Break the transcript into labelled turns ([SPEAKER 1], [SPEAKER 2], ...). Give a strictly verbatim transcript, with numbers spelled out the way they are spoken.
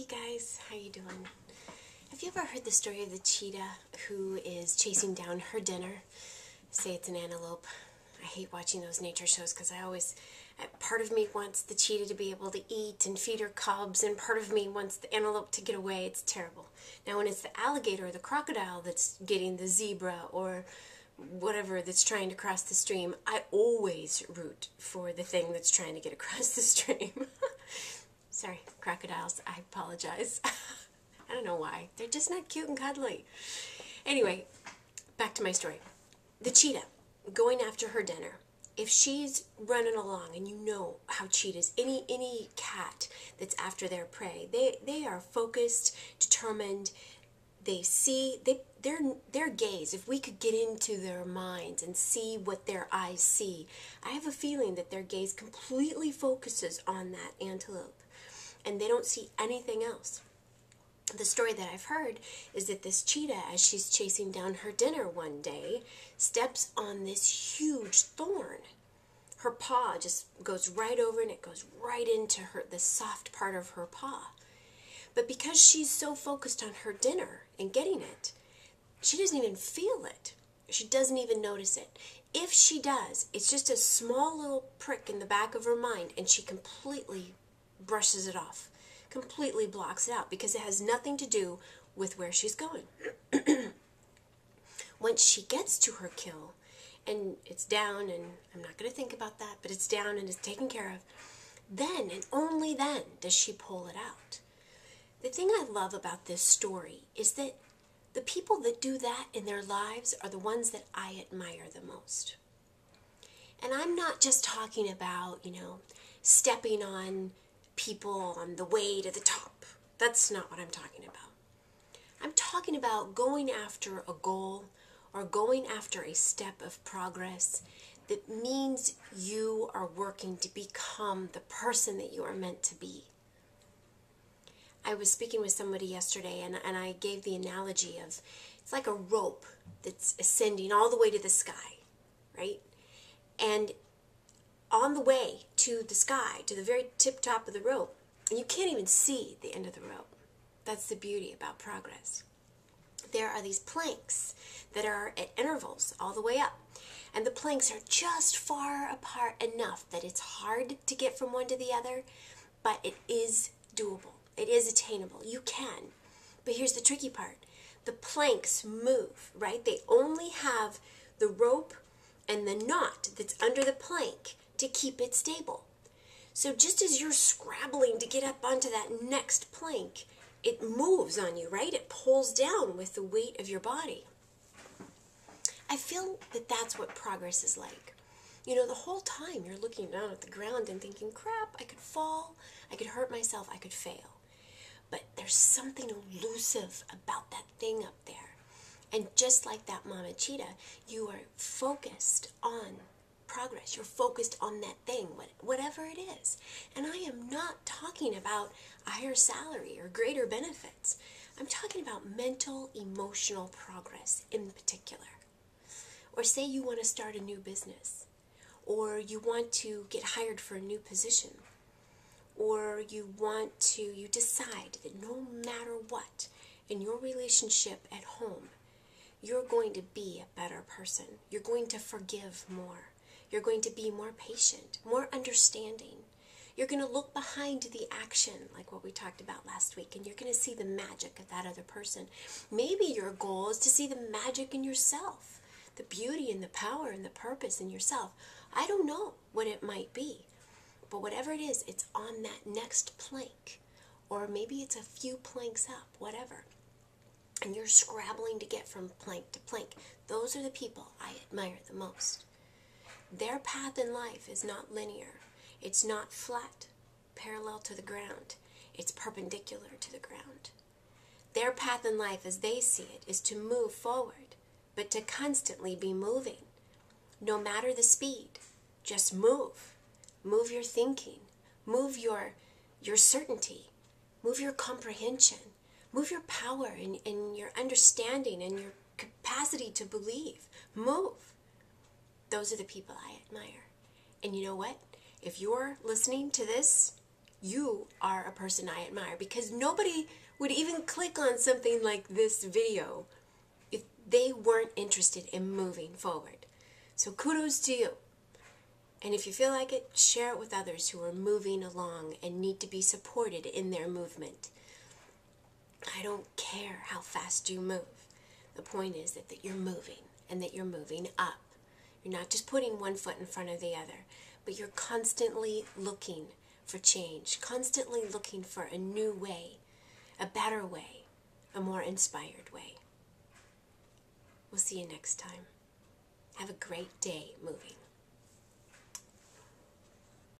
[SPEAKER 1] guys, how you doing? Have you ever heard the story of the cheetah who is chasing down her dinner? Say it's an antelope. I hate watching those nature shows because I always, part of me wants the cheetah to be able to eat and feed her cubs, and part of me wants the antelope to get away. It's terrible. Now when it's the alligator or the crocodile that's getting the zebra or whatever that's trying to cross the stream, I always root for the thing that's trying to get across the stream. Sorry, crocodiles, I apologize. I don't know why. They're just not cute and cuddly. Anyway, back to my story. The cheetah, going after her dinner. If she's running along, and you know how cheetahs, any any cat that's after their prey, they, they are focused, determined. They see, they their their gaze, if we could get into their minds and see what their eyes see, I have a feeling that their gaze completely focuses on that antelope, and they don't see anything else. The story that I've heard is that this cheetah, as she's chasing down her dinner one day, steps on this huge thorn. Her paw just goes right over, and it goes right into her the soft part of her paw. But because she's so focused on her dinner and getting it, she doesn't even feel it. She doesn't even notice it. If she does, it's just a small little prick in the back of her mind, and she completely brushes it off, completely blocks it out, because it has nothing to do with where she's going. Once she gets to her kill, and it's down, and I'm not going to think about that, but it's down and it's taken care of, then and only then does she pull it out. The thing I love about this story is that the people that do that in their lives are the ones that I admire the most. And I'm not just talking about, you know, stepping on people on the way to the top. That's not what I'm talking about. I'm talking about going after a goal or going after a step of progress that means you are working to become the person that you are meant to be. I was speaking with somebody yesterday, and, and I gave the analogy of, it's like a rope that's ascending all the way to the sky, right? And on the way to the sky, to the very tip top of the rope, and you can't even see the end of the rope. That's the beauty about progress. There are these planks that are at intervals all the way up, and the planks are just far apart enough that it's hard to get from one to the other, but it is doable. It is attainable. You can. But here's the tricky part. The planks move, right? They only have the rope and the knot that's under the plank to keep it stable. So just as you're scrabbling to get up onto that next plank, it moves on you, right? It pulls down with the weight of your body. I feel that that's what progress is like. You know, the whole time you're looking down at the ground and thinking, crap, I could fall, I could hurt myself, I could fail. But there's something elusive about that thing up there. And just like that mama cheetah, you are focused on progress. You're focused on that thing, whatever it is. And I am not talking about a higher salary or greater benefits. I'm talking about mental, emotional progress in particular. Or say you want to start a new business, or you want to get hired for a new position, or you want to, you decide that no matter what, in your relationship at home, you're going to be a better person. You're going to forgive more. You're going to be more patient, more understanding. You're going to look behind the action, like what we talked about last week, and you're going to see the magic of that other person. Maybe your goal is to see the magic in yourself, the beauty and the power and the purpose in yourself. I don't know what it might be, but whatever it is, it's on that next plank, or maybe it's a few planks up, whatever. And you're scrabbling to get from plank to plank. Those are the people I admire the most. Their path in life is not linear. It's not flat, parallel to the ground. It's perpendicular to the ground. Their path in life, as they see it, is to move forward, but to constantly be moving. No matter the speed, just move. Move your thinking. Move your, your certainty. Move your comprehension. Move your power and, and your understanding and your capacity to believe. Move. Those are the people I admire. And you know what? If you're listening to this you are a person I admire, because nobody would even click on something like this video if they weren't interested in moving forward. So kudos to you. And if you feel like it, share it with others who are moving along and need to be supported in their movement. I don't care how fast you move. The point is that, that you're moving, and that you're moving up. You're not just putting one foot in front of the other, but you're constantly looking for change, constantly looking for a new way, a better way, a more inspired way. We'll see you next time. Have a great day moving.